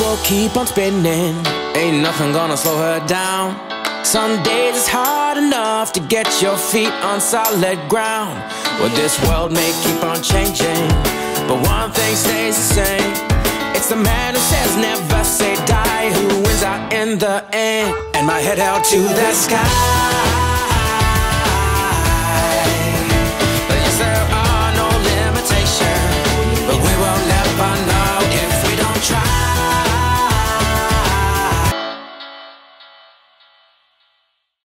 will keep on spinning. Ain't nothing gonna slow her down. Some days it's hard enough to get your feet on solid ground. Well, this world may keep on changing, but one thing stays the same. It's the man who says never say die who wins out in the end. And my head out to the sky,